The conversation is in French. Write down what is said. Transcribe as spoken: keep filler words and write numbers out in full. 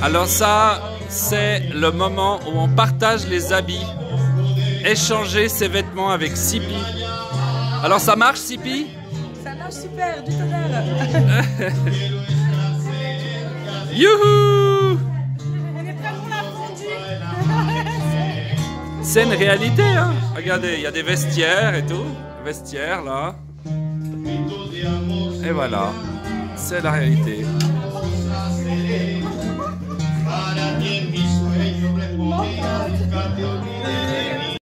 Alors ça, c'est le moment où on partage les habits. Échanger ses vêtements avec Sipi. Alors ça marche, Sipi? Ça marche super, du tonnerre. Youhou! On est prêts pour la fondue. C'est une réalité, hein? Regardez, il y a des vestiaires et tout. Vestiaires, là. Et voilà. C'est la réalité. Mon